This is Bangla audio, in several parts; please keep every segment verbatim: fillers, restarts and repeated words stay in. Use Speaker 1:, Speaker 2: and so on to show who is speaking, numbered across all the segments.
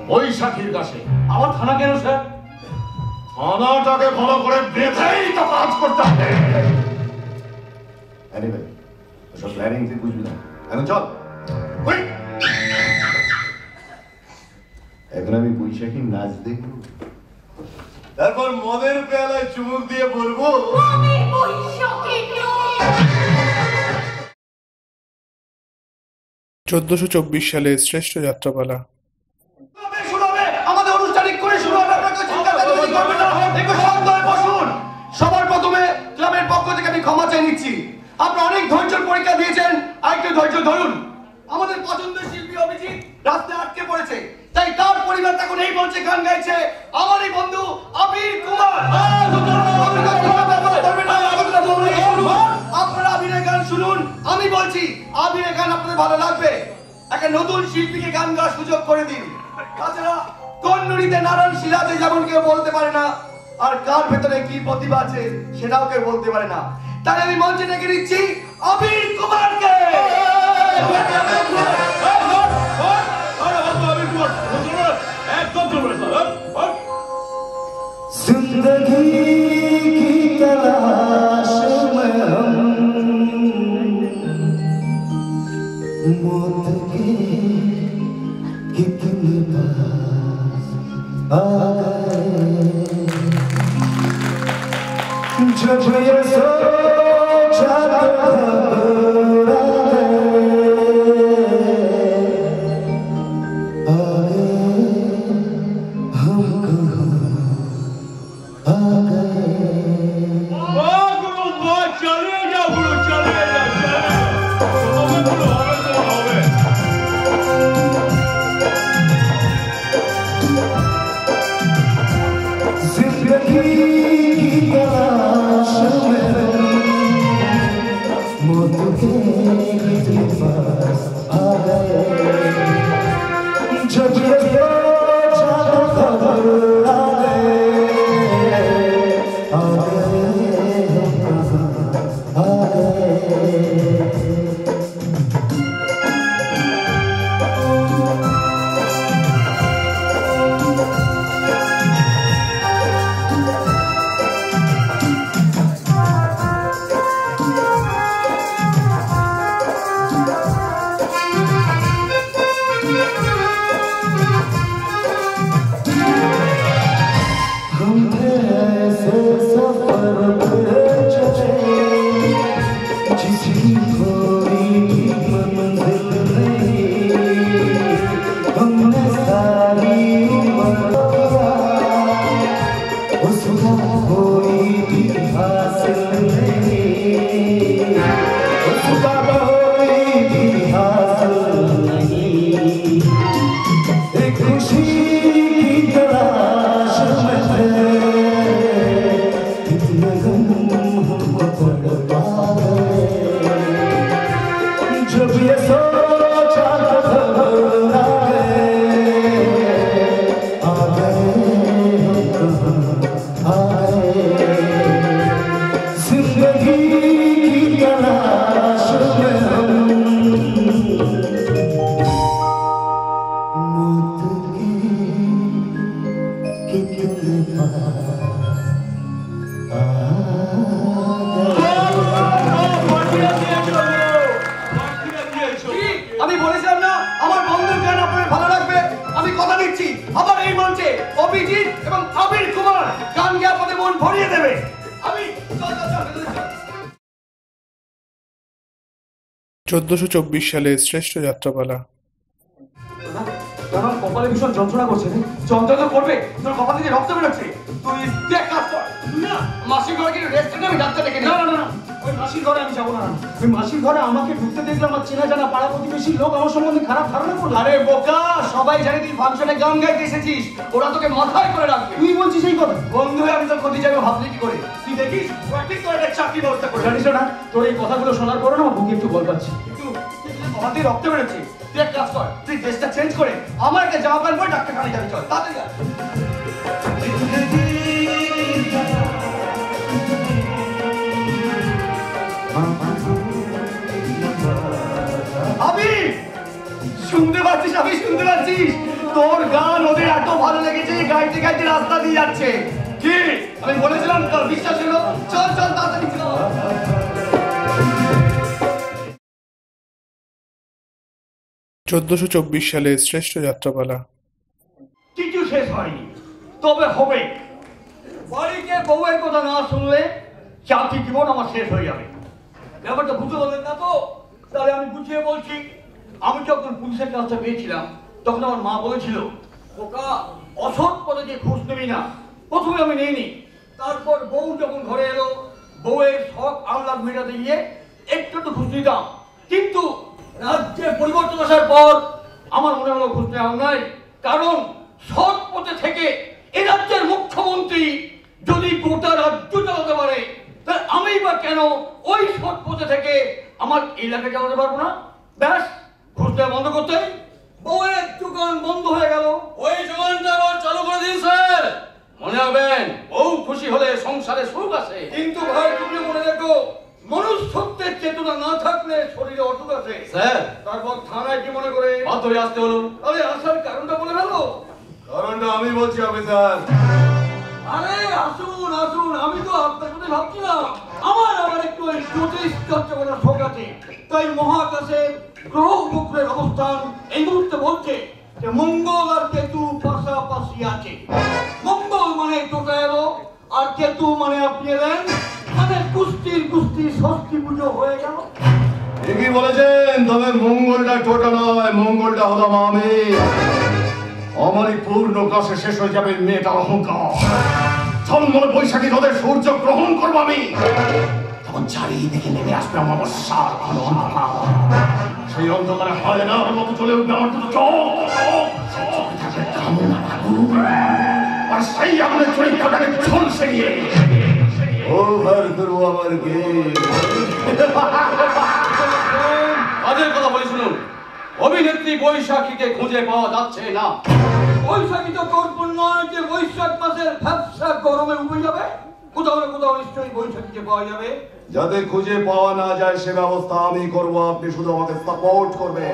Speaker 1: বৈশাখীর কাছে।
Speaker 2: আবার থানা কেন স্যার?
Speaker 1: থানাটাকে ভালো করে বেঁধেই তো কাজ করতে হবে।
Speaker 3: এনিওয়ে সব প্ল্যানিং তুই বুঝবি না, এখন চল। এখন আমি বৈশাখী নাচ দেখবো, তারপর মদের পেয়ালায় চুমুক দিয়ে বলবো
Speaker 4: চোদ্দশো চব্বিশ সালে শ্রেষ্ঠ যাত্রাপালা।
Speaker 2: আমাদের অনুষ্ঠানিক করে শুরু হবে। আপনাকে চিন্তা করবেন না, একটু শান্ত হয়ে বসুন। সবার প্রথমে ক্লাবের পক্ষ থেকে আমি ক্ষমা চেয়ে নিচ্ছি। আপনারা অনেক ধৈর্যের পরীক্ষা দিয়েছেন, আরেকটু ধৈর্য ধরুন। আমাদের পছন্দের শিল্পী অভিজিৎ রাস্তায় আটকে পড়েছে, তাই তার পরিবার এখন এই মঞ্চে গান গাইছে আমারই বন্ধু আবির কুমার। আপনারা আবিরের গান শুনুন। আমি বলছি আবিরের গান আপনাদের ভালো লাগবে। একটা নতুন শিল্পীকে গান গাওয়ার সুযোগ করে দিন। তাছাড়া কোন নুড়িতে নারায়ণ শিলাতে যেমন কেউ বলতে পারে না, আর কার ভেতরে কি প্রতিভা আছে সেটাও কেউ বলতে পারে না। তাই আমি মঞ্চে ডেকে দিচ্ছি আবির কুমারকে।
Speaker 5: जिंदगी की तलाश में हम मौत के कितने पास आ गए। जब ये सोचा
Speaker 2: আমি বলেছিলাম না আমার বন্ধুর গান আপনাদের ভালো লাগবে। আমি কথা দিচ্ছি আবার এই মঞ্চে অভিজিৎ এবং আবির কুমার গান গিয়ে আপনাদের মন ভরিয়ে দেবে। আমি
Speaker 4: চোদ্দশো চব্বিশ সালে শ্রেষ্ঠ যাত্রাপালা।
Speaker 2: আমার কপালে ভীষণ যন্ত্রণা করছে। যন্ত্রণা করবে, তোর কপাল থেকে রক্ত বেরোচ্ছে। তুই দেখ কাজ কর। তুই না মাসির ঘরে গিয়ে রেস্ট নে, আমি ডাক্তার ডেকে নিই। না না না, ওই মাসির ঘরে আমি যাবো না। ওই মাসির ঘরে আমাকে ঢুকতে দেখলে আমার চেনা জানা পাড়া প্রতিবেশী লোক আমার সম্বন্ধে খারাপ ধারণা করলো। আরে বোকা, সবাই জানে তুই ফাংশনে গান গাইতে এসেছিস, ওরা তোকে মাথায় করে রাখবে। তুই বলছিস এই কথা? বন্ধু আমি তোর ক্ষতি যাবে ভাবলি কি করে? তুই দেখিস প্র্যাকটিস করে একটা চাকরি ব্যবস্থা করে। জানিস না তোর এই কথাগুলো শোনার পরে না বুকে একটু বল পাচ্ছি। একটু কপালে রক্ত বেরোচ্ছে। তুই এক কাজ কর, তুই ড্রেসটা চেঞ্জ করে আমার একটা জামা প্যান্ট পরে ডাক্তারখানায় যাবি। চল তাড়াতাড়ি যা। আবি শুনতে পাচ্ছিস? আমি শুনতে পাচ্ছিস? তোর গান ওদের এত ভালো লেগেছে গাইতে গাইতে রাস্তা দিয়ে যাচ্ছে। কি আমি বলেছিলাম তোর বিশ্বাস হলো? চল চল তাড়াতাড়ি চল।
Speaker 4: চোদ্দশো চব্বিশ সালে শ্রেষ্ঠ যাত্রাপালা।
Speaker 2: কিছু শেষ হয়নি, তবে হবে। বাড়িতে বউয়ের কথা না শুনলে জাতি জীবন আমার শেষ হয়ে যাবে। ব্যাপারটা বুঝতে পারলেন না তো? তাহলে আমি বুঝিয়ে বলছি। আমি যখন পুলিশের কাজটা পেয়েছিলাম তখন আমার মা বলেছিল, ওকা অসৎ পথে যে ঘুষ নেবি না। প্রথমে আমি নিইনি, তারপর বউ যখন ঘরে এলো বউয়ের শখ আহ্লাদ মেটাতে গিয়ে একটু তো ঘুষ নিতাম। কিন্তু রাজ্যে পরিবর্তন আসার পর আমার মনে হলো ঘুষ নেওয়া নাই। কারণ সৎ পথে থেকে এ রাজ্যের মুখ্যমন্ত্রী যদি গোটা রাজ্য চালাতে পারে, তাহলে আমি বা কেন ওই সৎ পথে থেকে আমার এলাকা চালাতে পারবো না? ব্যাস, ঘুষ দেওয়া বন্ধ করতে বউয়ের দোকান বন্ধ হয়ে গেল। ওই দোকানটা আবার চালু করে দিন স্যার। মনে রাখবেন, বউ খুশি হলে সংসারে সুখ আসে। কিন্তু ভাই তুমি মনে রেখো, মনুষ্যত্বের চেতনা না থাকলে শরীরে অসুখ আছে। স্যার তারপর থানায় কি মনে করে বাধ্য হয়ে আসতে হলো। আরে আসার কারণটা বলে ফেলো।
Speaker 3: কারণটা আমি বলছি অফিসার।
Speaker 2: আরে আসুন আসুন, আমি তো আপনার কথা ভাবছিলাম। আমার আবার একটু ওই জ্যোতিষ চর্চা করার শখ আছে। তাই মহাকাশে গ্রহ উপগ্রহের অবস্থান এই মুহূর্তে বলছে যে মঙ্গল আর কেতু পাশাপাশি আছে। মঙ্গল মানে টোকা এলো, আর কেতু মানে আপনি এলেন, মানে কুস্তির কুস্তি ষষ্ঠী পুজো হয়ে গেল।
Speaker 3: ঠিকই বলেছেন, তবে মঙ্গলটা টোটা নয়, মঙ্গলটা হলাম আমি। আমারই পূর্ণ কাশে শেষ হয়ে যাবে মেয়েটার অহংকার। জন্মনে বৈশাখী রোদের সূর্য গ্রহণ করবো আমি। তখন চারিদিকে নেমে আসবে আমার অবসার ভালো অন্ধকার। সেই অন্ধকারে হয় না মতো চলে উঠবে আমার দুটো চোখ। চোখে থাকবে কামনা আগুন। আর সেই আমাদের চরিত্রটাকে ঝলসে নিয়ে ওভার করবো আমার গেম।
Speaker 2: কাজের কথা বলি শুনুন। অভিনেত্রী বৈশাখীকে খুঁজে পাওয়া যাচ্ছে না। বৈশাখী তো কল্পন নয় যে বৈশাখ মাসের ভ্যাবসা গরমে উবে যাবে। কোথাও না কোথাও নিশ্চয়ই বৈশাখীকে পাওয়া যাবে।
Speaker 3: যাতে খুঁজে পাওয়া না যায় সে ব্যবস্থা আমি করবো, আপনি শুধু আমাকে সাপোর্ট করবেন।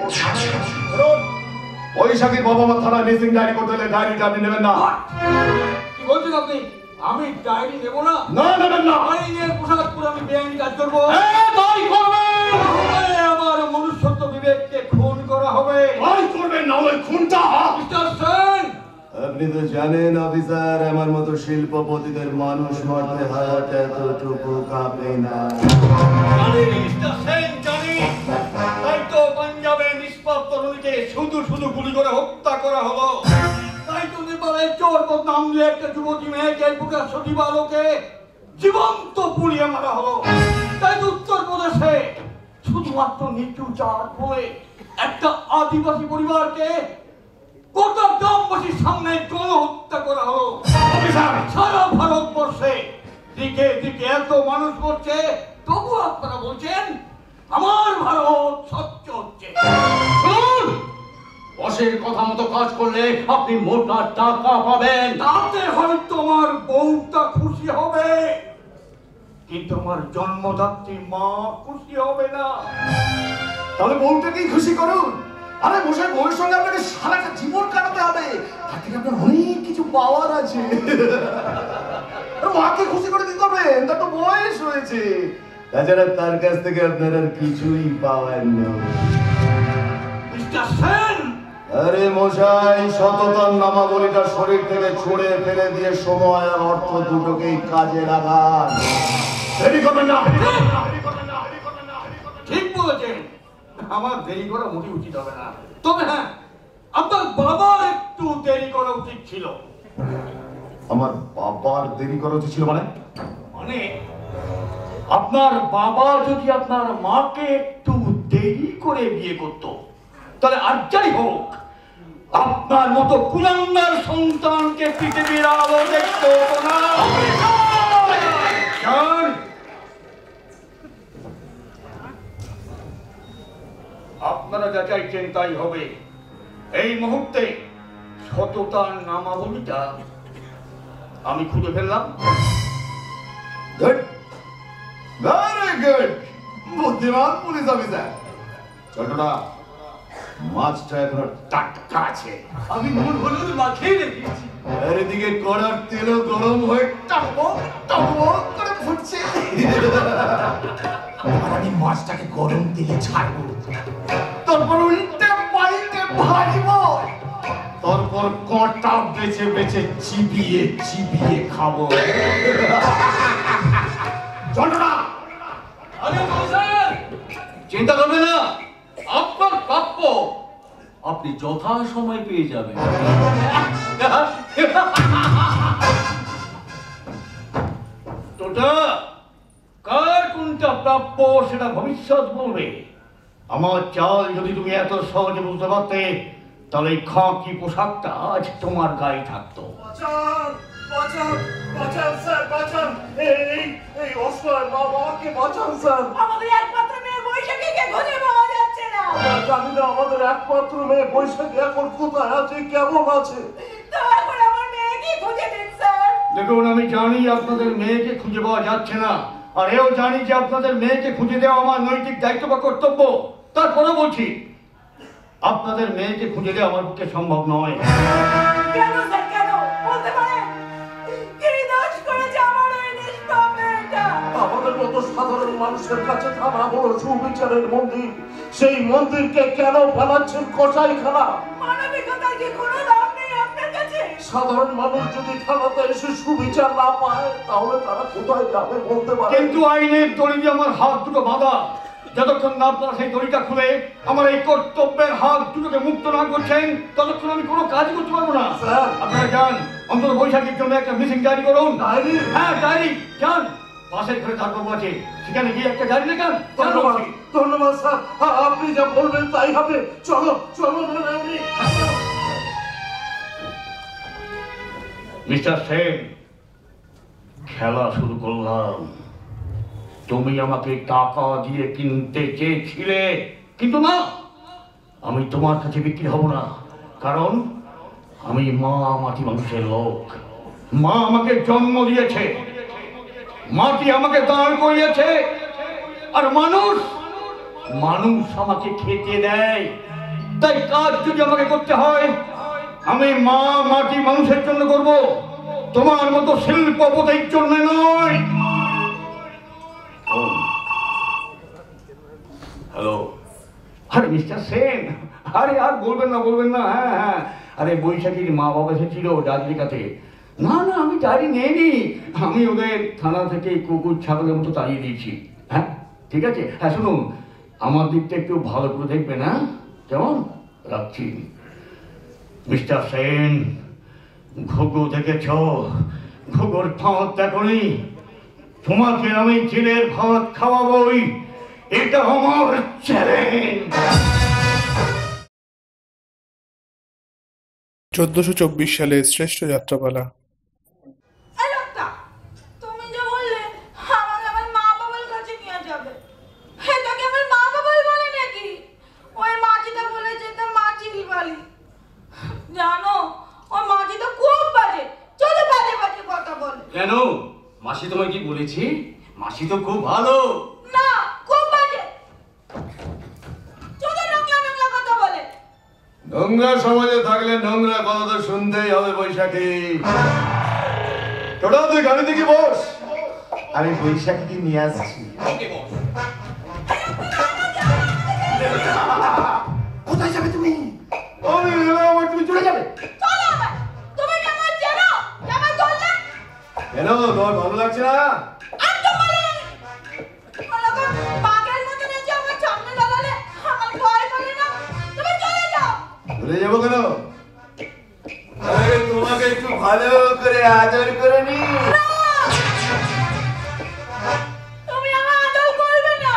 Speaker 3: বৈশাখীর বাবা মা থানায় মিসিং ডায়েরি করতে হলে ডায়েরিটা আপনি নেবেন না।
Speaker 2: কি বলছেন আপনি? আমি ডায়েরি নেব না?
Speaker 3: না নেবেন না।
Speaker 2: আইনের পোশাক পরে আমি বেআইনি কাজ করবো?
Speaker 3: তাই করবেন।
Speaker 2: আমার মনুষ্যত্ব বিবেককে খুন করা হবে।
Speaker 3: তাই করবেন, না হলে খুনটা।
Speaker 2: মিস্টার সেন,
Speaker 3: আপনি তো জানেন অফিসার, আমার মতো শিল্পপতিদের মানুষ মারতে হাত এতটুকু কাঁপে না।
Speaker 2: জানি মিস্টার সেন, জানি। তাই তো পাঞ্জাবে নিষ্পাপ তরুণীকে শুধু শুধু গুলি করে হত্যা করা হলো। তাই তো নেপালের চোর বদনাম দিয়ে একটা যুবতী মেয়েকে বুকে সজীব আলোকে জীবন্ত পুড়িয়ে মারা হলো। তাই তো উত্তর প্রদেশে শুধুমাত্র নিচু জাত বলে একটা আদিবাসী পরিবারকে গোটা গ্রামবাসীর সামনে গণহত্যা করা হলো। সারা ভারতবর্ষে দিকে দিকে এত মানুষ মরছে, তবু আপনারা বলছেন আমার ভারত স্বচ্ছ হচ্ছে। শুনুন, বসের কথা মতো কাজ করলে আপনি মোটা টাকা পাবেন। তাতে হয়তো আমার বউটা খুশি হবে, কিন্তু আমার জন্মদাত্রী মা খুশি হবে না।
Speaker 3: তাহলে বউটাকেই খুশি করুন। আরে মশাই, বউয়ের সঙ্গে আপনাকে সারাটা জীবন কাটাতে হবে। তার থেকে আপনার অনেক কিছু পাওয়ার আছে। মাকে খুশি করে দিতে হবে, তার তো বয়স হয়েছে। তাছাড়া তার কাছ থেকে আপনার আর কিছুই পাওয়ার নেই।
Speaker 2: মিস্টার সেন,
Speaker 3: আরে মশাই, সততার নামাবলীটা শরীর থেকে ছুঁড়ে ফেলে দিয়ে সময় আর অর্থ দুটোকেই কাজে লাগান। দেরি করবেন না।
Speaker 2: ঠিক বলেছেন, আমার দেরি করা মোটেই উচিত হবে না। তবে হ্যাঁ, আপনার বাবার একটু দেরি করা উচিত ছিল।
Speaker 3: আমার বাবার দেরি করা উচিত ছিল মানে?
Speaker 2: মানে আপনার বাবা যদি আপনার মাকে একটু দেরি করে বিয়ে করতো, তাহলে আর যাই হোক আপনার মতো কুলাঙ্গার সন্তানকে পৃথিবীর আলো দেখতে হতো না। আপনারা যা চাইছেন তাই হবে। এই মুহূর্তে সততার নামাবলীটা আমি খুঁজে ফেললাম।
Speaker 3: গুড, ভেরি গুড, বুদ্ধিমান পুলিশ অফিসার। ছোটটা মাছটা এখনো টাটকা আছে।
Speaker 2: আমি নুন হলুদ মাখিয়ে রেখেছি।
Speaker 3: আর এদিকে কড়ার তেলও গরম হয়ে টকবক টকবক করে ফুটছে।
Speaker 1: আমি মাছটাকে গরম তেলে ছাড়বো,
Speaker 3: তারপর উল্টে পাল্টে ভাজব, তারপর কটা বেছে বেছে চিবিয়ে চিবিয়ে খাবো। চন্দ্রা,
Speaker 2: আরে মশাই, চিন্তা করবেন না, আপনার প্রাপ্য আপনি যথা সময় পেয়ে যাবেন।
Speaker 3: তোটা কার কোনটা প্রাপ্য সেটা ভবিষ্যৎ বলবে। আমার চাল যদি তুমি এত সহজে বুঝতে পারতে, তাহলে এই খাকি পোশাকটা আজ তোমার গায়ে থাকতো।
Speaker 1: বাঁচান বাঁচান বাঁচান স্যার, বাঁচান, এই এই অসহায় মা বাবাকে বাঁচান স্যার।
Speaker 6: আমাদের একমাত্র মেয়ে বৈশাখীকে খুঁজে পাওয়া যাচ্ছে না।
Speaker 1: আমরা জানি না আমাদের একমাত্র মেয়ে বৈশাখী এখন কোথায় আছে, কেমন আছে।
Speaker 6: দয়া করে আমার মেয়েকে খুঁজে দিন স্যার।
Speaker 3: দেখুন, আমি জানি আপনাদের মেয়েকে খুঁজে পাওয়া যাচ্ছে না, আর এও জানি যে আপনাদের মেয়েকে খুঁজে দেওয়া আমার নৈতিক দায়িত্ব বা কর্তব্য। তারপরে বলছি, আপনাদের মেয়েকে খুঁজে দেওয়া আমার পক্ষে সম্ভব নয়।
Speaker 6: কেন স্যার, কেন বলতে পারেন? কি দোষ করেছে আমার ওই নিষ্পাপ মেয়েটা?
Speaker 1: আমাদের মতো সাধারণ মানুষের কাছে থানা হলো সুবিচারের মন্দির, সেই মন্দিরকে কেন বানাচ্ছেন কসাইখানা?
Speaker 6: মানবিকতার কি কোনো দাম নেই আপনার কাছে?
Speaker 1: সাধারণ মানুষ যদি থানাতে এসে সুবিচার না পায়, তাহলে তারা কোথায় যাবে বলতে পারে?
Speaker 3: কিন্তু আইনের দড়ি দিয়ে আমার হাত দুটো বাঁধা। যতক্ষণ না আপনারা সেই দড়িটা খুলে আমার এই কর্তব্যের হাত দুটোকে মুক্ত না করছেন, ততক্ষণ আমি কোনো কাজ করতে পারবো না।
Speaker 1: স্যার,
Speaker 3: আপনারা যান, অন্তত বৈশাখীর জন্য একটা মিসিং ডায়েরি করুন।
Speaker 1: ডায়েরি?
Speaker 3: হ্যাঁ, ডায়েরি। যান, পাশের ঘরে ডাক্তারবাবু আছে, সেখানে গিয়ে একটা ডায়েরি লেখান।
Speaker 1: ধন্যবাদ ধন্যবাদ স্যার, আ- আপনি যা বলবেন তাই হবে। চলো চলো নারায়ণী।
Speaker 3: মিস্টার সেন, খেলা শুরু করলাম। তুমি আমাকে টাকা দিয়ে কিনতে চেয়েছিলে, কিন্তু না, আমি তোমার কাছে বিক্রি হব না। কারণ আমি মা মাটি মানুষের লোক। মা আমাকে জন্ম দিয়েছে, মাটি আমাকে দাঁড় করিয়েছে, আর মানুষ মানুষ আমাকে খেতে দেয়। তাই কাজ যদি আমাকে করতে হয়, আমি মা মাটি মানুষের জন্য করব, তোমার মতো শিল্পপতির জন্য নয়। হ্যালো, আরে মিস্টার সেন, আরে আর বলবেন না বলবেন না। হ্যাঁ হ্যাঁ, আরে বৈশাখীর মা বাবা এসেছিল ডায়েরি কাছে। না না, আমি ডায়েরি নেইনি, আমি ওদের থানা থেকে কুকুর ছাগলের মতো তাড়িয়ে দিয়েছি। হ্যাঁ ঠিক আছে, হ্যাঁ শুনুন, আমার দিকটা একটু ভালো করে দেখবেন। হ্যাঁ কেমন, রাখছি। মিস্টার সেন, ঘুঘু দেখেছ, ঘুঘুর ফাঁদ দেখনি? তোমাকে আমি জেলের ভাত খাওয়াবই, এটা আমার চ্যালেঞ্জ।
Speaker 4: চোদ্দশো চব্বিশ সালে শ্রেষ্ঠ যাত্রাপালা।
Speaker 6: এই লোকটা, তুমি যে বললে আমাকে আমার মা বাবার কাছে নিয়ে যাবে, এটাকে আমার মা বাবাই বলে নাকি? ওই মাটিটা বলেছে তো মাটির বালি। জানো, ওই মাটিটা খুব বাজে, চলো বাজে বাজে কথা বলে।
Speaker 2: কেন, মাসি তোমায় কি বলেছি? মাসি তো খুব ভালো।
Speaker 6: না, খুব বাজে, চলো নোংরা নোংরা কথা বলে।
Speaker 3: নোংরা সমাজে থাকলে নোংরা কথা তো শুনতেই হবে বৈশাখী। তোরা তুই গাড়ি থেকে বস, আমি বৈশাখীকে নিয়ে আসছি। কোথায় যাবে তুমি? আমি আমার তুমি চলে যাবে।
Speaker 6: চলো আবার, তুমি কি আমার চেনো? আমার চললে
Speaker 3: কেন, তোমার ভালো লাগছে না?
Speaker 6: একদম ভালো লাগে। ওরকম বাঘের মতন এসে আমার সামনে দাঁড়ালে আমার ভয় করে না? তুমি চলে যাও।
Speaker 3: চলে যাবো কেন? আরে তোমাকে একটু ভালো করে আদর করে নি।
Speaker 6: তুমি আমার আদর করবে না।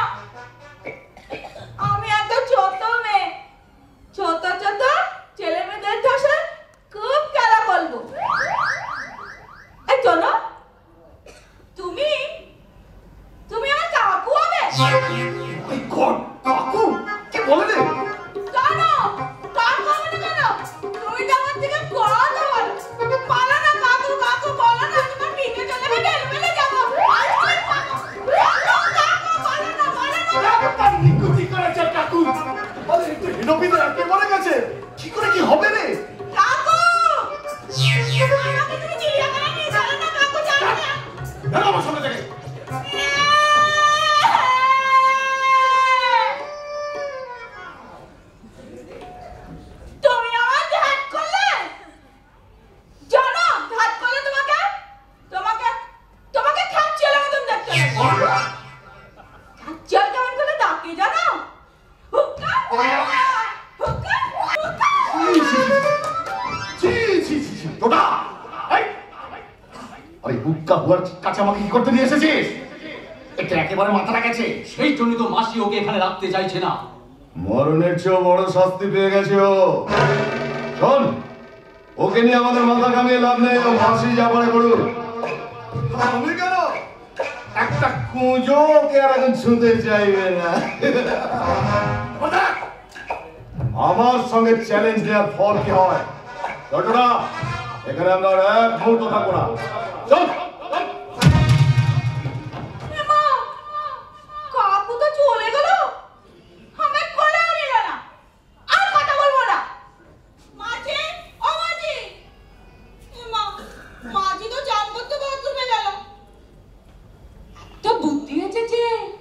Speaker 6: আমি এত ছোট মেয়ে, ছোট ছোট ছেলে মেয়েদের সাথে খুব খেলা করবো। এই চলো, তুমি তুমি আমার কাকু হবে।
Speaker 3: কাকু কি বলে রে?
Speaker 6: কেন কাকু হবে না কেন? তুমি তো আমার থেকে বড় তো বলো। পালা না কাকু, কাকু বলো না, তোমার পিঠে
Speaker 3: টোটা আরে হুক্কা হুয়ার কাছে আমাকে কি করতে নিয়ে এসেছিস? এটা একেবারে মাথাটা গেছে।
Speaker 2: সেই জন্য তো মাসি ওকে এখানে রাখতে চাইছে না।
Speaker 3: মরণের চেয়েও বড় শাস্তি পেয়ে গেছে ও। শোন, ওকে নিয়ে আমাদের মাথা কামিয়ে লাভ নেই। ও মাসি যা পারে করুক। আমি কেন একটা কুঁজো ওকে আর এখন ছুঁতে চাইবে না। আমার সঙ্গে চ্যালেঞ্জ দেওয়ার ফল কি হয়? ছোটরা, এখানে আমরা আর এক মুহূর্ত থাকবো না। চল।
Speaker 6: কাকু তো চলে গেল, আমি কোলেও নিল না। আর কথা বলবো না। মাঝি, ও মাঝি, মা মাঝি তো চান করতে বাথরুমে গেল। তো বুদ্ধি হয়েছে যে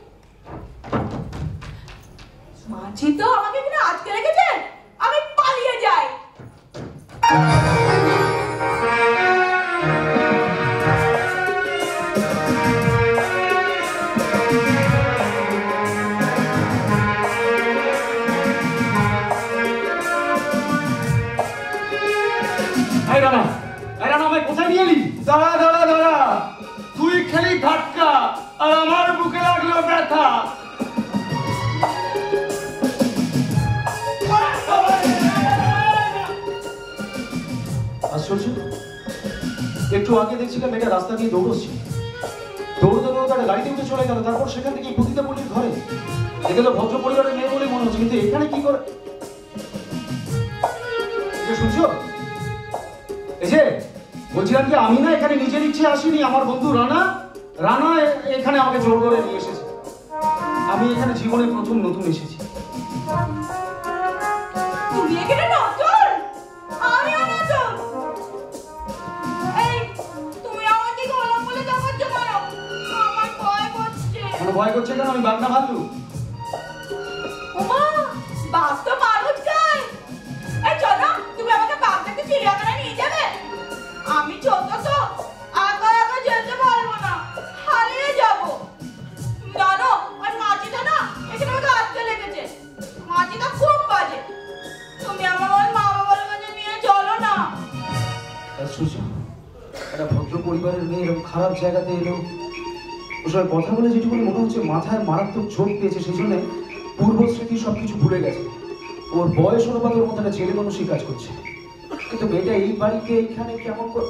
Speaker 6: মাঝি তো আমাকে এখানে আটকে রেখেছে, আমি পালিয়ে যাই।
Speaker 2: এই রানা, এই রানা আমায় কোথায় নিয়ে এলি? দাঁড়া দাঁড়া দাঁড়া, তুই খেলি ধাক্কা আর আমার বুকে লাগলো ব্যথা।
Speaker 5: আশ্চর্য, একটু আগে দেখছিলাম মেয়েটা রাস্তা দিয়ে দৌড়চ্ছে, দৌড়তে দৌড়তে একটা গাড়িতে উঠে চলে গেল। তারপর সেখান থেকে পতিতা পল্লীর ঘরে দেখে তো ভদ্র পরিবারের মেয়ে বলে মনে হচ্ছে, কিন্তু এখানে কি করে? শুনছো? এই যে বলছিলাম কি, আমি না এখানে নিজের ইচ্ছে আসিনি, আমার বন্ধু রানা রানা এখানে আমাকে জোর করে নিয়ে এসেছে। আমি এখানে জীবনে প্রথম নতুন এসেছি।
Speaker 6: তুমি এখানে নতুন, আমিও নতুন। এই তুমি আমাকে গোলাম বলে দেখাচ্ছ কেন? আমার ভয় করছে।
Speaker 5: মানে ভয় করছে কেন? আমি বাগনা ভাল্লু।
Speaker 6: ওমা, বাঘ তো মানুষ খায়। এই চলো, তুমি আমাকে বাঘ দেখতে চিড়িয়াখানায় নিয়ে যাবে? আমি ছোট তো, একা একা যেতে পারবো না, হারিয়ে যাবো। জানো, ওই মাছিটা না এখানে আমাকে আটকে লেগেছে। মাছিটা খুব বাজে। তুমি আমার ওই মা বাবার কাছে নিয়ে চলো না।
Speaker 5: আশ্চর্য, একটা ভদ্র পরিবারের মেয়ে এরকম খারাপ জায়গাতে এলো। ওর সঙ্গে কথা বলে যেটুকু মনে হচ্ছে মাথায় মারাত্মক চোট পেয়েছে, সেই জন্য পূর্ব স্মৃতি সবকিছু ভুলে গেছে। ওর বয়স অনুপাত ওর মধ্যে একটা ছেলে মানুষই কাজ করছে। কিন্তু মেয়েটা এই বাড়িতে এইখানে কেমন করে?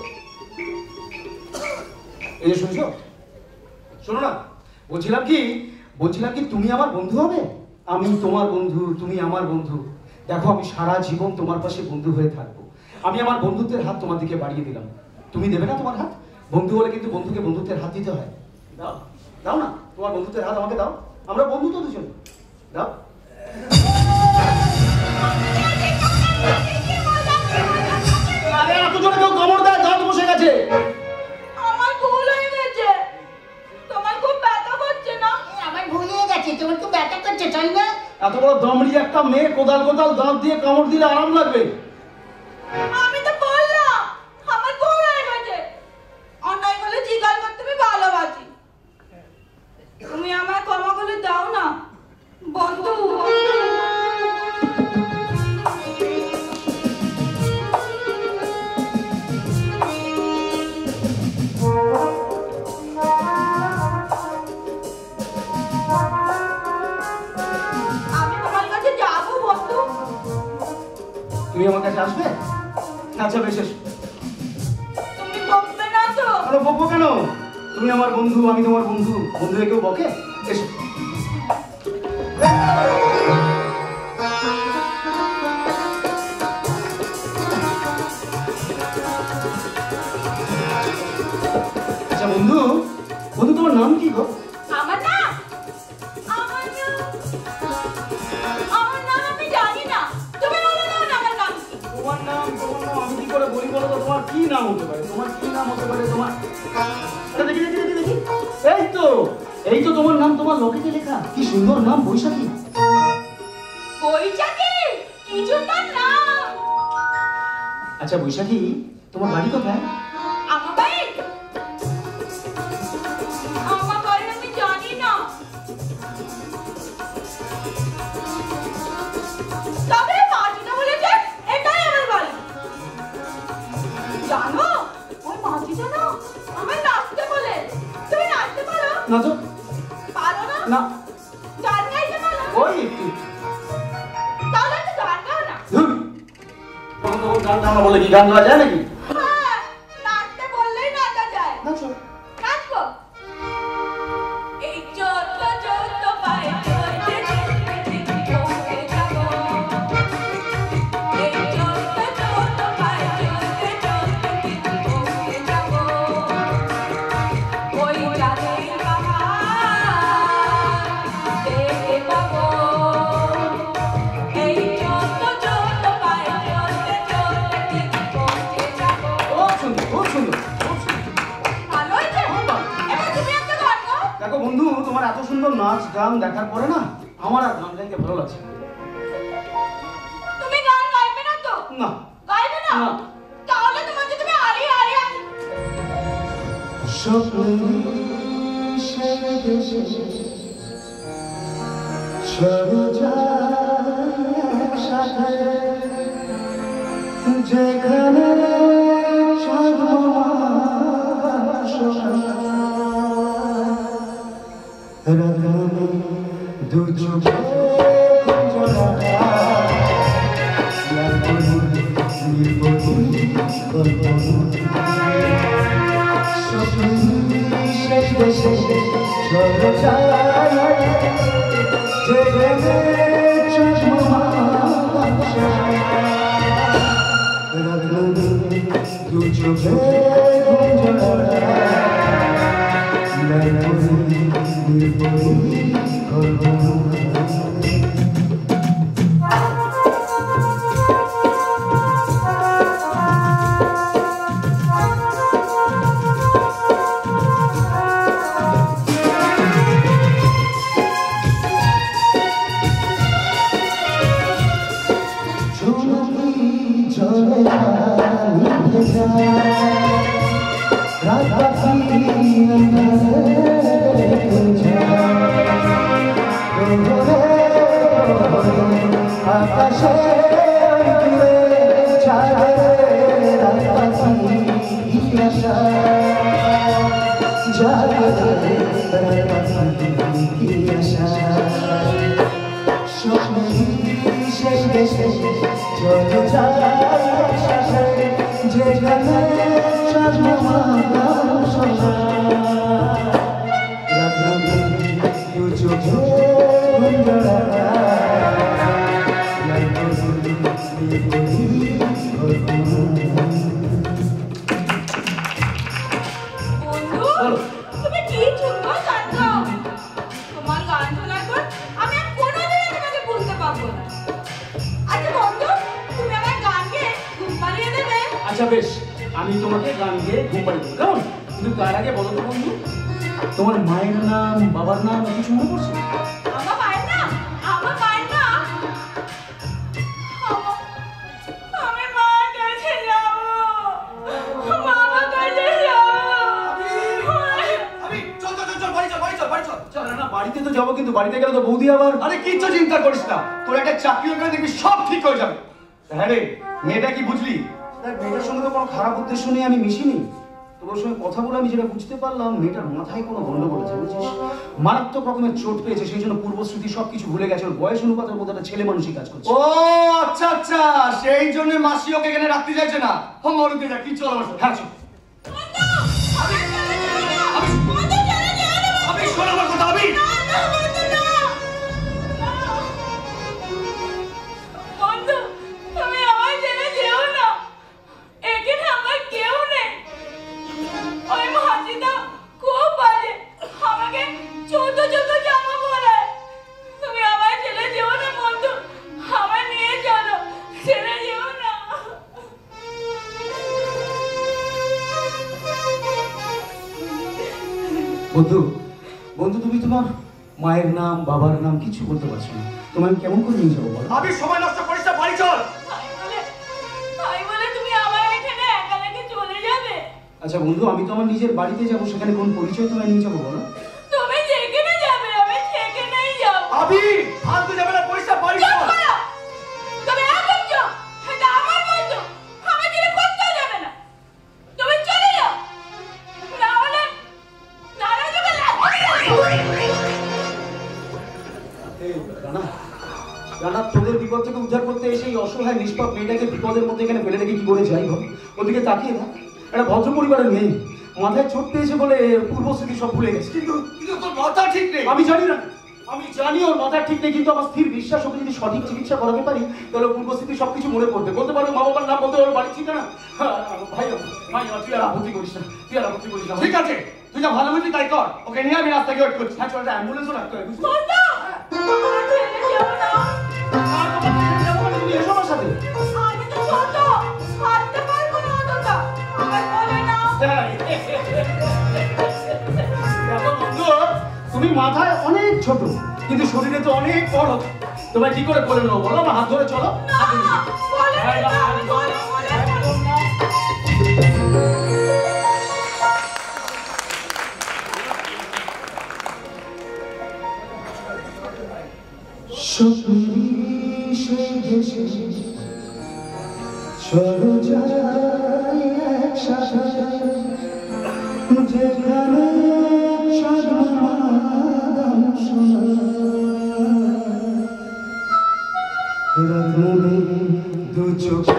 Speaker 5: এই যে শুনছো, শোনো না, বলছিলাম কি বলছিলাম কি তুমি আমার বন্ধু হবে? আমি তোমার বন্ধু, তুমি আমার বন্ধু। দেখো, আমি সারা জীবন তোমার পাশে বন্ধু হয়ে থাকবো। আমি আমার বন্ধুত্বের হাত তোমার দিকে বাড়িয়ে দিলাম, তুমি দেবে না তোমার হাত? বন্ধু হলে কিন্তু বন্ধুকে বন্ধুত্বের হাত দিতে হয়। দাও দাও না, তোমার বন্ধুত্বের হাত আমাকে দাও। আমরা বন্ধু তো দুজন, দাও। আরে এত জোরে কেউ কামড় দেয়, দাঁত বসে গেছে।
Speaker 6: আমার ভুল হয়ে গেছে। তোমার খুব ব্যথা করছে না?
Speaker 7: আমার ভুল হয়ে গেছে, তোমার খুব ব্যথা করছে, তাই না?
Speaker 5: এত বড় দমড়ি একটা মেয়ে কোদাল কোদাল দাঁত দিয়ে কামড় দিলে আরাম লাগবে?
Speaker 6: আমি তো বললাম আমার ভুল হয়ে গেছে। অন্যায় করলে জিজ্ঞাসা করতে আমি ভালোবাসি। তুমি আমায় ক্ষমা করে দাও না বন্ধু। আমি তোমার কাছে যাবো বন্ধু।
Speaker 5: তুমি আমার কাছে আসবে? আচ্ছা বেশ, এসো।
Speaker 6: তুমি বকবে না তো?
Speaker 5: আরে বকবো কেন? তুমি আমার বন্ধু, আমি তোমার বন্ধু। বন্ধুরে কেউ বকে? এসো। আচ্ছা বন্ধু, বন্ধু তোমার নাম কি গো?
Speaker 6: আমার নাম আমার নাম আমার নাম আমি জানি না। তুমি বলো না আমার নাম কি?
Speaker 5: তোমার নাম তোমার নাম আমি কি করে বলি বলো তো? তোমার কি নাম হতে পারে? তোমার কি নাম হতে পারে তোমার? আরে দেখি দেখি দেখি দেখি, এই তো এই তো তোমার নাম, তোমার লকেটে লেখা। কি সুন্দর নাম, বৈশাখী।
Speaker 6: বৈশাখী? কি সুন্দর নাম।
Speaker 5: আচ্ছা বৈশাখী, তোমার বাড়ি কোথায়?
Speaker 6: আমার বাড়ি আমার বাড়ি আমি জানি না। তবে মাটিটা বলেছে এটাই আমার বাড়ি। জানো ওই মাঝি জানো আমায় নাচতে বলে। তুমি নাচতে পারো?
Speaker 5: না তো।
Speaker 6: পারো না?
Speaker 5: না।
Speaker 6: গান গাইতে পারো?
Speaker 5: ওই একটু।
Speaker 6: তাহলে একটু গান গাও না।
Speaker 5: ধুর, তখন তখন গান গাওয়া বলে কি গান গাওয়া যায় নাকি?
Speaker 6: হ্যাঁ, নাচতে বললেই নাচা যায়।
Speaker 5: নাচো।
Speaker 6: নাচবো। এই ছোট্ট ছোট্ট পায়ে চলতে চলতে পৌঁছে যাবো। এই ছোট্ট ছোট্ট পায়ে চলতে চলতে পৌঁছে যাবো। ওই রাতের বাহার দেখতে পাবো। এই ছোট্ট ছোট্ট পায়ে চলতে চলতে পৌঁছে যাবো।
Speaker 5: খুব সুন্দর, খুব সুন্দর, খুব সুন্দর।
Speaker 6: ভালো হয়েছে? এবার তুমি একটা গান গাও।
Speaker 5: দেখো বন্ধু, তোমার এত সুন্দর নাচ গান দেখার পরে না আমার আর গান গাইতে ভালো লাগছে
Speaker 6: তুমি গান গাইবে না তো?
Speaker 5: না।
Speaker 6: গাইবে না?
Speaker 5: না।
Speaker 6: তাহলে তোমাকে তুমি আরিয়া আরিয়া
Speaker 5: যেখানে দু চোখে
Speaker 6: তুমি কি সুন্দর গান গাও। তোমার গান শোনার পর আমি আর কোনোদিনই তোমাকে ভুলতে পারবো না। আচ্ছা বন্ধু, তুমি আমার গান গেয়ে ঘুম পাড়িয়ে দেবে?
Speaker 5: আচ্ছা বেশ, আমি তোমাকে গান গেয়ে ঘুম পাড়িয়ে দেবো, কেমন? কিন্তু তার আগে বলো তো বন্ধু, তোমার মায়ের নাম বাবার নাম কিছু মনে পড়ছে?
Speaker 6: আমার মায়ের নাম আমার মায়ের নাম আমার- আমি মার কাছে যাবো। মামার কাছে যাবো।
Speaker 2: আমি চল চল চল বাড়ি চল বাড়ি চল বাড়ি চল
Speaker 5: চল না, বাড়িতে তো যাবো, কিন্তু বাড়িতে গেলে তো বৌদি আবার।
Speaker 2: আরে কিচ্ছু চিন্তা করিস না, তোর একটা চাকরি হয়ে গেলে দেখবি সব ঠিক হয়ে যাবে। হ্যাঁ রে, মেয়েটা কি বুঝলি?
Speaker 5: দেখ, মেয়েটার সঙ্গে তো কোনো খারাপ উদ্দেশ্য নিয়ে আমি মিশিনি। তোর সঙ্গে কথা বলে আমি যেটা বুঝতে পারলাম, মেয়েটার মাথায় কোনো গন্ডগোল আছে, বুঝছিস? মারাত্মক রকমের চোট পেয়েছে, সেই জন্য পূর্বস্মৃতি সবকিছু ভুলে গেছে। ওর বয়স অনুপাতের মধ্যে একটা ছেলে মানুষই কাজ করছে।
Speaker 2: ও আচ্ছা আচ্ছা, সেই জন্য মাসি ওকে এখানে রাখতে চাইছে না। হম মরুতে যা, কি চল আমার সাথে।
Speaker 5: হ্যাঁ চল।
Speaker 2: আমি শোন আমার কথা, আমি
Speaker 6: বন্ধু, তুমি আমায় ছেড়ে যেও না। এখানে আমার কেউ নেই। ওই মাঝিটা খুব বাজে, আমাকে ছোট ছোট জামা পরায়। তুমি আমায় ছেড়ে যেও না বন্ধু, আমায় নিয়ে চলো, ছেড়ে যেও না।
Speaker 5: বন্ধু, বন্ধু তুমি তোমার মায়ের নাম বাবার নাম কিছু বলতে পারছো না, তোমায় আমি কেমন করে নিয়ে যাবো বলো?
Speaker 2: আমি সময় নষ্ট করিস না, বাড়ি চল।
Speaker 6: তাই বলে তাই বলে তুমি আমায় এখানে একা রেখে চলে যাবে?
Speaker 5: আচ্ছা বন্ধু, আমি তো আমার নিজের বাড়িতে যাবো, সেখানে কোন পরিচয় তোমায় নিয়ে যাবো বলো?
Speaker 6: তুমি যেখানে যাবে আমি সেখানেই যাবো।
Speaker 2: আবি ফালতু যাবে না, পয়সা বাড়ি
Speaker 6: চুপ
Speaker 2: চল।
Speaker 6: করো! তুমি একদম চুপ! এটা আমার বন্ধু, আমার ছেড়ে কোথাও যাবে না।
Speaker 5: সেই অসহায় নিষ্পাপ মেয়েটাকে বিপদের মধ্যে এখানে ফেলে রেখে কি করে যাই বল? ওদিকে তাকিয়ে না, একটা ভদ্র পরিবারের মেয়ে মাথায় চোট পেয়েছে বলে পূর্বস্মৃতি সব ভুলে গেছে।
Speaker 2: কিন্তু কিন্তু তোর মাথা ঠিক নেই।
Speaker 5: আমি জানি না, আমি জানি ওর মাথা ঠিক নেই, কিন্তু আমার স্থির বিশ্বাস ওকে যদি সঠিক চিকিৎসা করাতে পারি তাহলে পূর্বস্থিতি সবকিছু মনে পড়বে, বলতে পারবে মা বাবার নাম, বলতে পারবে বাড়ি ঠিকানা। ভাই ভাই তুই আর আপত্তি করিস না, তুই আর আপত্তি করিস না।
Speaker 2: ঠিক আছে, তুই যা ভালো বুঝি তাই কর। ওকে নিয়ে আমি রাস্তায় ওয়েট করছি।
Speaker 5: হ্যাঁ চল, একটা অ্যাম্বুলেন্সও রাখতে হবে, বুঝলি? তুমি এসো আমার সাথে।
Speaker 6: আমি তো ছোট, হাঁটতে পারবো না অতটা, আমার বলে না।
Speaker 5: দেখো বন্ধু, তুমি মাথায় অনেক ছোট কিন্তু শরীরে তো অনেক বড়। তোমায় কি করে বলে নেবো বলো? আমার হাত ধরে চলো।
Speaker 6: না, বলে না, আমি বলে বলে
Speaker 5: চলো যাই একসাথে যেখানে সমাধান শোনা রাধুনি দু চোখে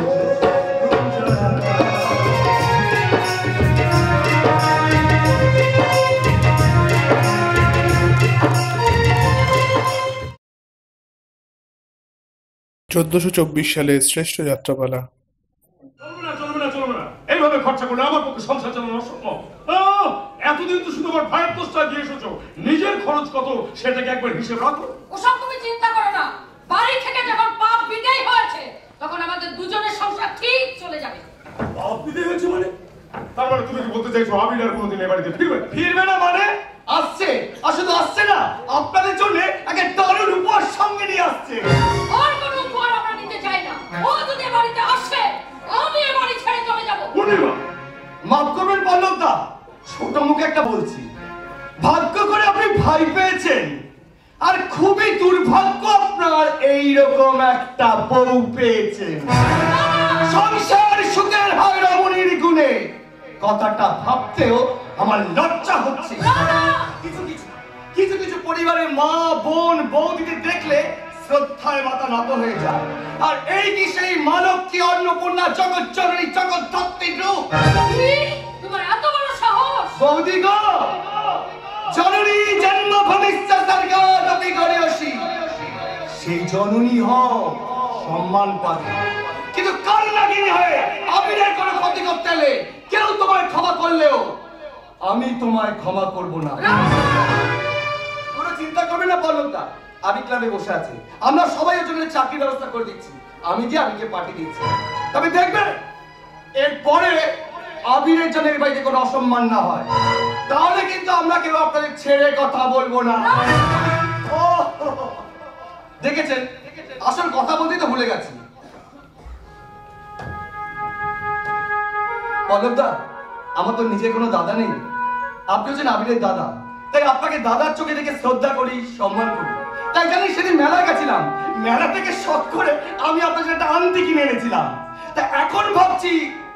Speaker 4: চোদ্দশো চব্বিশ সালে শ্রেষ্ঠ যাত্রাপালা।
Speaker 3: চলবে না, চলবে না, চলবে না। এইভাবে খরচা করলে আমার পক্ষে সংসার চালানো অসম্ভব। আহ, এতদিন তো শুধু আমার ভাইয়ের দোষটা দিয়ে এসেছো, নিজের খরচ কত সেটাকে একবার হিসেব রাখো।
Speaker 8: ওসব তুমি চিন্তা করো না, বাড়ি থেকে যখন পাপ বিদায় হয়েছে তখন আমাদের দুজনের সংসার ঠিক চলে যাবে।
Speaker 3: বাপ বিদায় হয়েছে মানে? তার মানে তুমি কি বলতে চাইছো আবির আর কোনোদিন এ বাড়িতে ফিরবে না?
Speaker 2: ফিরবে না মানে? আসছে, আর শুধু আসছে না, আপনাদের জন্য একটা দারুণ উপহার সঙ্গে নিয়ে আসছে।
Speaker 8: আর কোনো উপহার আমরা নিতে চাই না। ও যদি এ বাড়িতে আসে আমি এ বাড়ি ছেড়ে চলে যাবো।
Speaker 3: পূর্ণিমা,
Speaker 2: মাফ করবেন পল্লবদা, ছোট মুখে একটা বলছি। ভাগ্য করে আপনি ভাই পেয়েছেন, আর খুবই দুর্ভাগ্য আপনার এইরকম একটা বউ পেয়েছেন। সংসার সুখের হয় রমণীর গুণে, কথাটা ভাবতেও আমার লজ্জা হচ্ছে। কিছু কিছু কিছু কিছু পরিবারের মা বোন বৌদিকে দেখলে শ্রদ্ধায় মাথা নত হয়ে যায়। আর এই কি সেই মানব কি অন্নপূর্ণা জগৎ জননী জগৎ ধত্রীর রূপ?
Speaker 8: তোমার এত বড় সাহস!
Speaker 2: বৌদি গো, জননী জন্মভূমিশ্চ স্বর্গাদপি গরীয়সী, সেই জননী হও, সম্মান পাবে। কিন্তু কন্যাগিনী হয়ে আবিরের কোনো ক্ষতি করতে এলে কেউ তোমায় ক্ষমা করলেও আমি তোমায় ক্ষমা করব না। কোনো চিন্তা করবে না পল্লবদা, আমি ক্লাবে বসে আছি, আমরা সবাই ওর জন্য চাকরির ব্যবস্থা করে দিচ্ছি। আমি গিয়ে আবিরকে পাঠিয়ে দিচ্ছি। তবে দেখবেন এরপরে আবিরের জন্য এই বাড়িতে কোনো অসম্মান না হয়, তাহলে কিন্তু আমরা কেউ আপনাদের ছেড়ে কথা বলবো না। ও দেখেছেন, আসল কথা বলতেই তো ভুলে গেছি। পল্লবদা, আমার তো নিজের কোনো দাদা নেই, আপনি হচ্ছেন আবিরের দাদা, তাই আপনাকে দাদার চোখে দেখে শ্রদ্ধা করি, সম্মান করি। তাই জানি সেদিন মেলায় গেছিলাম, মেলা থেকে শখ করে আমি আপনার জন্য একটা আংটি কিনে এনেছিলাম। তা এখন ভাবছি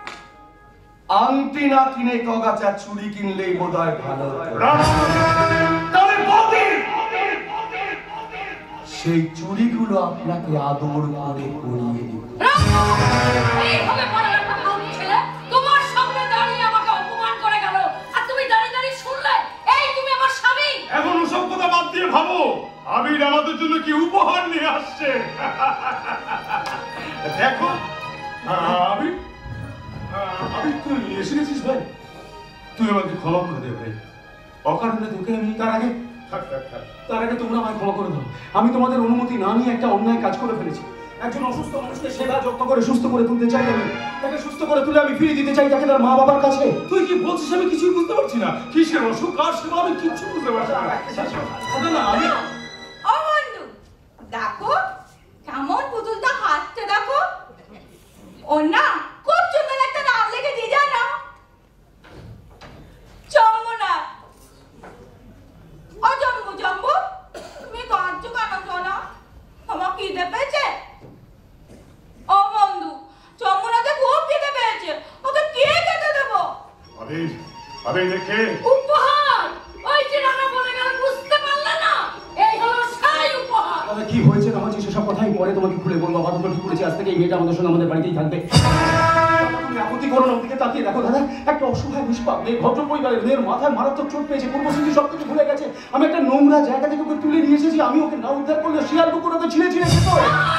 Speaker 2: আংটি না কিনে কগাছা চুড়ি কিনলেই বোধহয় ভালো হতো। তাহলে বৌদি, সেই চুড়িগুলো আপনাকে আদর করে পরিয়ে দিব।
Speaker 8: এইভাবে পড়ার কথা বলছিলে, তোমার সামনে দাঁড়িয়ে আমাকে অপমান করে গেল, আর তুমি দাঁড়িয়ে দাঁড়িয়ে শুনলে। এই তুমি আমার স্বামী।
Speaker 3: এখন ওসব কথা বাদ দিয়ে ভাবো আবির আমাদের জন্য কি উপহার নিয়ে আসছে। দেখো আবির, আবির তুই এসে গেছিস ভাই, তুই আমাকে ক্ষমা করে দে ভাই, অকারণে তোকে আমি তার আগে থাক থাক থাক
Speaker 5: তার আগে তোমরা আমায় ক্ষমা করে দাও। আমি তোমাদের অনুমতি না নিয়ে একটা অন্যায় কাজ করে ফেলেছি। একজন অসুস্থ মানুষকে সেবা যত্ন করে সুস্থ করে তুলতে চাই আমি, তাকে সুস্থ করে তুলে আমি ফিরিয়ে দিতে চাই তাকে তার মা বাবার কাছে।
Speaker 3: তুই কি বলছিস আমি কিছুই বুঝতে পারছি না। কিসের অসুখ কার সেবা আমি কিচ্ছু বুঝতে পারছি না। না আমি
Speaker 6: ও বন্ধু, দেখো কেমন পুতুলটা হাসছে, দেখো। ও না খুব সুন্দর একটা নাম লিখে দিয়ে জানো, যমুনা। ও জম্বু জম্বু, তুমি কাঁদছো কেন সোনা? আমার খিদে পেয়েছে। ও বন্ধু, যমুনাতে খুব খিদে পেয়েছে, ওকে কে খেতে দেবো?
Speaker 3: আবির, আবির দেখে
Speaker 8: উপহার! ওই যে রানা বলে গেল, বুঝতে পারলে না? এই হলো সেই উপহার।
Speaker 5: তবে কি হয়েছে না হয়েছে সেসব কথাই পরে তোমাকে খুলে বলবো। আপাতত কি করেছে বলছি আজ থেকে এই মেয়েটা আমাদের সঙ্গে আমাদের বাড়িতেই থাকবে। তুমি আপত্তি করো না, ওদিকে তাকিয়ে দেখো দাদা, একটা অসহায় নিষ্পাপ মেয়ে, ভদ্র পরিবারের মেয়ের মাথায় মারাত্মক চোট পেয়েছে, পূর্বস্মৃতি সব কিছু ভুলে গেছে। আমি একটা নোংরা জায়গা থেকে ওকে তুলে নিয়ে এসেছি, আমি ওকে না উদ্ধার করলে শিয়াল কুকুর ওকে ছিঁড়ে ছিঁড়ে খেত।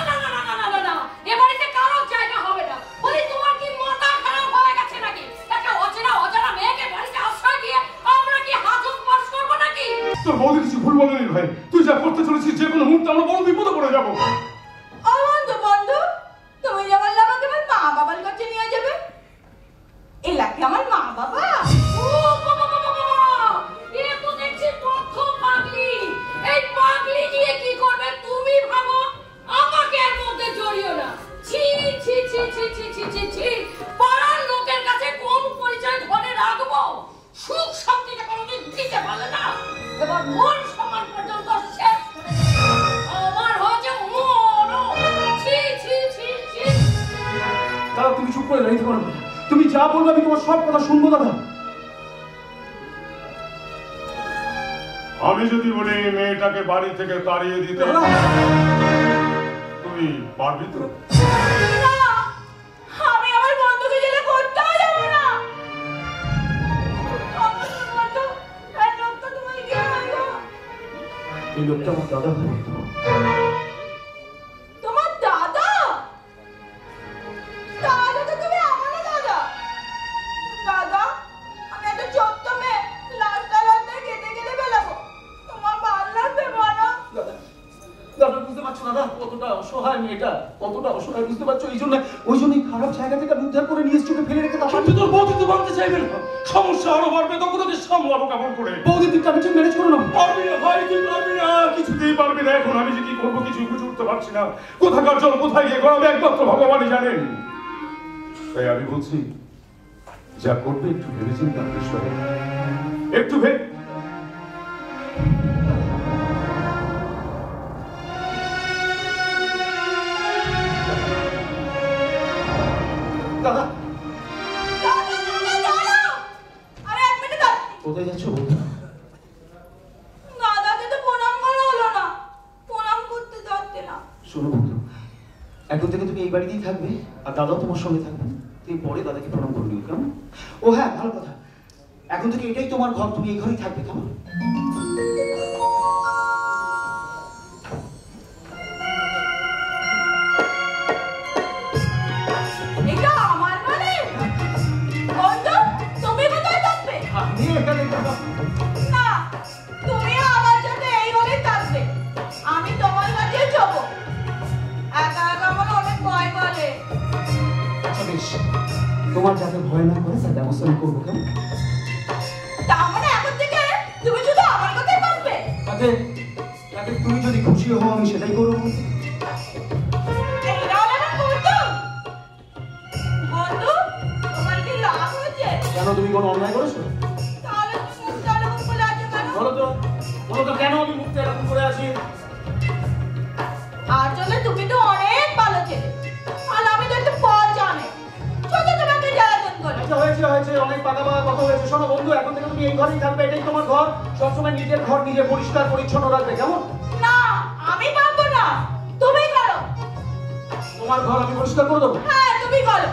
Speaker 3: তোর বৌদি কিছু ভুল বলেনি ভাই, তুই যা করতে চলেছিস যে কোনো মুহূর্তে আমরা বড় বিপদে পড়ে যাবো।
Speaker 6: বন্ধু বন্ধু তুমি যে বললে আমাকে আমার মা বাবার কাছে নিয়ে যাবে, এলাকে আমার মা বাবা।
Speaker 8: ও বাবা বাবা বাবা, এ তো দেখছি পথ পাগলি। এই পাগলি গিয়ে কি করবে তুমি ভাবো, আমাকে এর মধ্যে জড়িও না। ছি ছি ছি ছি ছি ছি ছি ছি, পাড়ার লোকের কাছে কোন পরিচয় ধরে রাখবো? সুখ শান্তিটা কোনোদিন দিতে পারলে না, এবার মন সম্মান পর্যন্ত শেষ করে আমার হয়েছে মরো। ছি ছি ছি ছি।
Speaker 5: দাদা তুমি চুপ করে দাঁড়িয়ে থাকো না, তুমি যা বলবে আমি তোমার সব কথা শুনবো দাদা।
Speaker 3: আমি যদি বলি মেয়েটাকে বাড়ি থেকে তাড়িয়ে দিতে, তুই পারবি তো?
Speaker 6: আমি আমার বন্ধুকে জেলে করতেও যাবো না।
Speaker 5: এই লোকটা আমার দাদা হয়।
Speaker 6: তোমার দাদা? তাহলে তো তুমি আমারও দাদা। দাদা আমি একটা ছোট্ট মেয়ে, রাস্তায় রাস্তায় কেটে কেটে বেলাবো, তোমার ভালো লাগবে বলো?
Speaker 5: দাদা দাদা বুঝতে পারছো দাদা কতটা অসহায় মেয়েটা, কতটা অসহায় বুঝতে পারছো? এই জন্য ওই জন্যই খারাপ জায়গা থেকে উদ্ধার করে নিয়ে এসে ফেলে রেখে তারপর
Speaker 3: তোর বৌদি তো মানতে চাইবে না, সমস্যা আরো বাড়বে, তখন ওকে সামলাবো কেমন করে?
Speaker 5: বৌদির দিকটা আমি ঠিক ম্যানেজ করো না।
Speaker 3: পারবি না ভাই, তুই পারবি না, কিছুতেই পারবি না। এখন আমি যে কি করবো কিছুই বুঝে উঠতে পারছি না, কোথাকার জল কোথায় গিয়ে গড়াবে একমাত্র ভগবানই জানেন। তাই আমি বলছি যা করবে একটু ভেবেচিন্তে ঈশ্বর, একটু ভেবে।
Speaker 5: দাদা
Speaker 6: দাদা, দাদা, দাঁড়াও। আরে এক মিনিট দাঁড়াও।
Speaker 5: কোথায় যাচ্ছ বৌদি?
Speaker 6: দাদাকে তো প্রণাম করা হলো না, প্রণাম করতে যাচ্ছে না।
Speaker 5: শোনো বন্ধু, এখন থেকে তুমি এই বাড়িতেই থাকবে আর দাদাও তোমার সঙ্গে থাকবে, তুমি পরে দাদাকে প্রণাম করবি কেমন? ও হ্যাঁ ভালো কথা, এখন থেকে এটাই তোমার ঘর, তুমি এই ঘরেই থাকবে কেমন?
Speaker 6: এটা আমার বাড়ি? বন্ধু তুমি কোথায় থাকবে?
Speaker 5: আমি এখানে থাকবো।
Speaker 6: না, তুমি আমার সাথে এই ঘরেই থাকবে, আমি তোমার কাছে যাবো। একা একা আমার অনেক ভয় করে।
Speaker 5: আচ্ছা বেশ, তোমার যাতে ভয় না করে তার ব্যবস্থা আমি করবো কেমন?
Speaker 6: তার মানে এখন থেকে তুমি শুধু আমার কথাই ভাববে?
Speaker 5: তাতে তাতে তুমি যদি খুশি হও আমি সেটাই করবো।
Speaker 6: এটা হলো আমার বন্ধু। বন্ধু তোমার কি রাগ হয়েছে?
Speaker 5: কেন, তুমি কোনো অন্যায় করেছো?
Speaker 6: তাহলে তুমি মুখটা এরকম করে আছো কেন?
Speaker 5: বলো তো, বলো তো কেন আমি মুখটা এরকম করে আছি?
Speaker 6: আসলে তুমি তো অনেক ভালো ছেলে, আর আমি তো একটু পথ জানি, শুধু তোমাকে জ্বালাতন করে।
Speaker 5: আচ্ছা হয়েছে হয়েছে, অনেক পাকা পাকা কথা হয়েছে। শোনো বন্ধু, এখন থেকে তুমি এই ঘরেই থাকবে, এটাই তোমার ঘর, সবসময় নিজের ঘর নিজে পরিষ্কার পরিচ্ছন্ন রাখবে কেমন?
Speaker 6: না আমি পারবো না, তুমি করো।
Speaker 5: তোমার ঘর আমি পরিষ্কার করে দেবো।
Speaker 6: হ্যাঁ তুমি করো।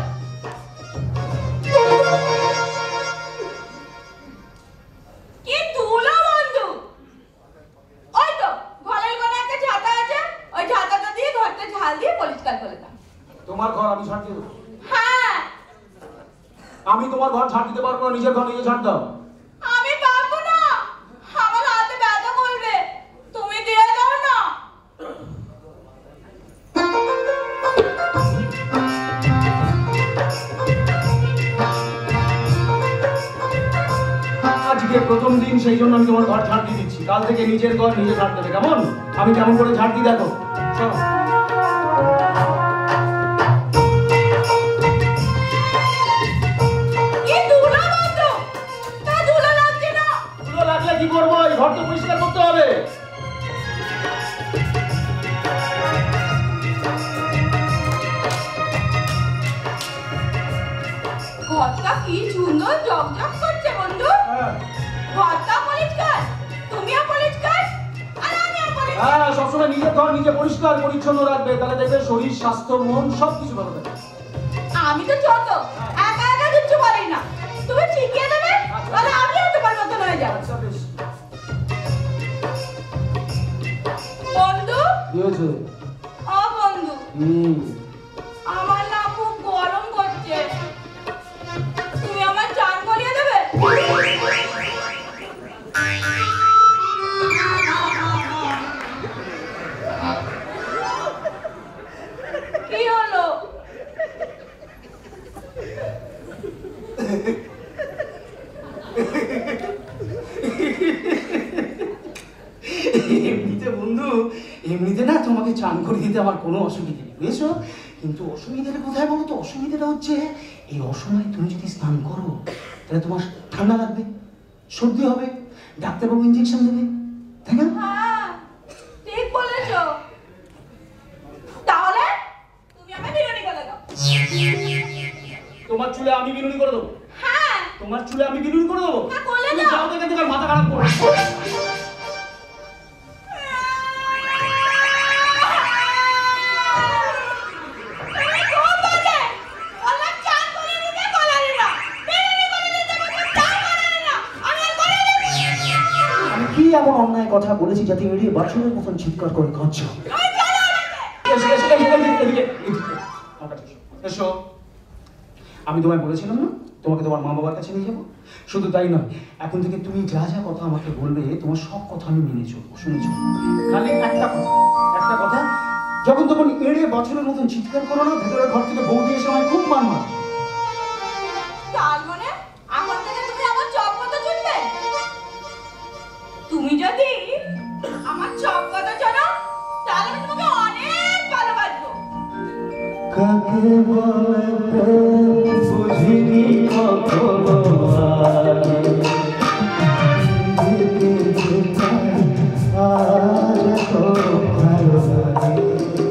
Speaker 6: কি ধুলো বন্ধু, ওই তো ঘরের কোণে একটা ছাতা আছে, ওই ছাতাটা দিয়ে ঘরটা ঝাল দিয়ে পরিষ্কার করে দাও।
Speaker 5: তোমার ঘর আমি ঝাড় দিয়ে দেবো।
Speaker 6: হ্যাঁ
Speaker 5: আমি তোমার ঘর ঝাড় দিতে পারবো না, নিজের ঘর নিজে ঝাড় দাও।
Speaker 6: আমি পারবো না, আমার হাতে ব্যথা করবে, তুমি দিয়ে দাও না।
Speaker 5: আজকে প্রথম দিন, সেই জন্য আমি তোমার ঘর ঝাড় দিয়ে দিচ্ছি, কাল থেকে নিজের ঘর নিজে ঝাড় দেবে কেমন? আমি কেমন করে ঝাড় দিই দেখো। চলো।
Speaker 6: কি ধুলো বন্ধু, তা ধুলো লাগছে না।
Speaker 5: ধুলো লাগলে কি করবো, এই ঘর তো পরিষ্কার করতে হবে।
Speaker 6: ঘরটা কি সুন্দর জগজগ করছে বন্ধু।
Speaker 5: হ্যাঁ।
Speaker 6: ঘরটা পরিষ্কার, তুমিও পরিষ্কার, আর আমিও পরিষ্কার।
Speaker 5: হ্যাঁ, সবসময় নিজের ঘর নিজে পরিষ্কার পরিচ্ছন্ন রাখবে, তাহলে দেখবে শরীর, স্বাস্থ্য, মন সবকিছু ভালো থাকে।
Speaker 6: আমি তো ছোট, একা একা কিচ্ছু পারি না, তুমি শিখিয়ে দেবে, তাহলে আমিও তোমার মতন হয়ে যাবো।
Speaker 5: আচ্ছা বেশ।
Speaker 6: বন্ধু,
Speaker 5: কি হয়েছে?
Speaker 6: ও বন্ধু,
Speaker 5: হুম,
Speaker 6: আমার না খুব গরম করছে, তুমি আমার চান করিয়ে দেবে? কি হলো?
Speaker 5: এমনিতে বন্ধু, এমনিতে না তোমাকে চান করে দিতে আমার কোনো অসুবিধা নেই, বুঝেছো? কিন্তু অসুবিধাটা কোথায় বলো তো? অসুবিধাটা হচ্ছে এই অসময়ে তুমি যদি স্নান করো তাহলে তোমার ঠান্ডা লাগবে, সর্দি হবে, ডাক্তারবাবু ইঞ্জেকশন দেবে, তাই না?
Speaker 6: হ্যাঁ, ঠিক বলেছো। তাহলে তুমি আমায় বিরুনি করে দাও।
Speaker 5: তোমার চুলে আমি বিনুনি করে দেবো?
Speaker 6: হ্যাঁ।
Speaker 5: তোমার চুলে আমি বিনুনি করে দেবো?
Speaker 6: হ্যাঁ, করলে
Speaker 5: তুমি
Speaker 6: দাও।
Speaker 5: যাও দেখে তোমার মাথা খারাপ করো। কি এমন অন্যায় কথা বলেছি যাতে এড়িয়ে বাছুরের মতন চিৎকার করে কাঁদছো? এসো, আমি তোমায় বলেছিলাম না তোমাকে তোমার মা বাবার কাছে নিয়ে যাবো? শুধু তাই নয়, এখন থেকে তুমি যা যা কথা আমাকে বলবে তোমার সব কথা আমি মেনে চলবো, শুনেছো? খালি একটা কথা, একটা কথা, যখন তখন এড়িয়ে বাছুরের মতন চিৎকার করো না, ভেতরের ঘর থেকে বৌদি এসে আমায় খুব মান মারে।
Speaker 6: তার মানে এখন থেকে তুমি আমার চপ কথা শুনবে? তুমি যদি আমার চপ কথা শোনো তাহলে আমি তোমাকে অনেক ভালোবাসবো।
Speaker 5: কাকে বলে বুঝিনি কখনো আগে, আজ তো ভালো লাগে।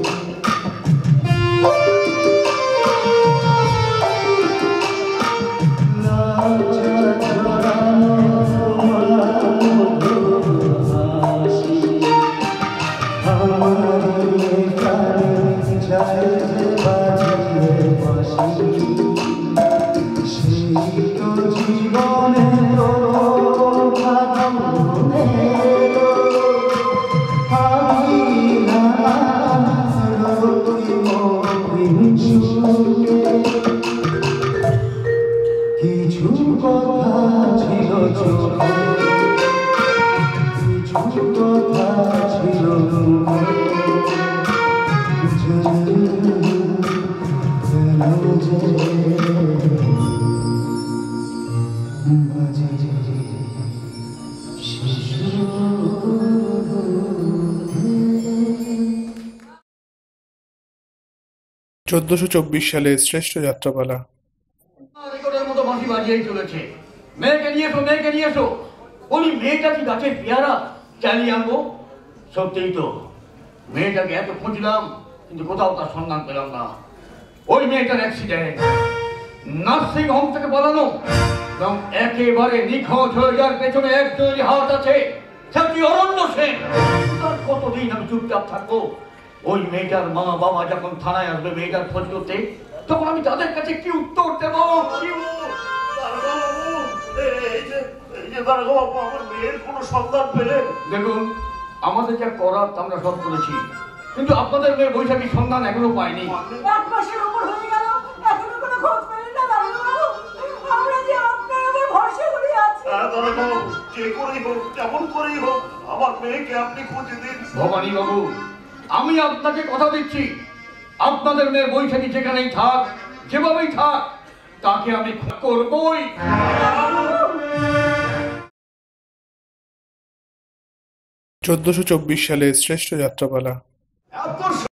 Speaker 5: কিছু কথা ছিল চোখে, কিছু কথা ছিল
Speaker 4: চোদ্দশো চব্বিশ সালে শ্রেষ্ঠ যাত্রাপালা।
Speaker 2: রেকর্ডের মতো বাঁশি বাজিয়েই চলেছে। মেয়েকে নিয়ে এসো, মেয়েকে নিয়ে এসো। বলি মেয়েটা কি গাছের পেয়ারা, চালিয়ে আনবো? সত্যিই তো, মেয়েটাকে এত খুঁজলাম কিন্তু কোথাও তার সন্ধান পেলাম না। ওই মেয়েটার অ্যাক্সিডেন্ট, নার্সিং হোম থেকে পালানো এবং একেবারে নিখোঁজ হয়ে যাওয়ার পেছনে একজনই হাত আছে, সেটি অরণ্য সেন। তার কতদিন আমি চুপচাপ থাকবো? ওই মেয়েটার মা বাবা যখন থানায় আসবে মেয়েটার খোঁজ করতে, তখন আমি তাদের কাছে কি উত্তর দেব? কি
Speaker 1: আমার মেয়ের কোনো সন্ধান পেলেন?
Speaker 2: দেখুন, আমাদের যা করার তা আমরা সব করেছি, কিন্তু আপনাদের মেয়ে বৈশাখীর সন্ধান এখনো পাইনি।
Speaker 6: এক মাসের উপর হয়ে গেল, এখনো কোনো খোঁজ পেলেন না দারোগাবাবু? আমরা যে আপনার উপর ভরসা করে আছি।
Speaker 1: দারোগাবাবু, যে করেই হোক, কেমন করেই হোক, আমার মেয়েকে আপনি খুঁজে দিন।
Speaker 2: ভবানী বাবু, আমি আপনাকে কথা দিচ্ছি, আপনাদের মেয়ে বৈশাখী যেখানেই থাক, যেভাবেই থাক, তাকে আমি করবই।
Speaker 4: চোদ্দশো চব্বিশ সালে শ্রেষ্ঠ যাত্রাপালা।
Speaker 3: এত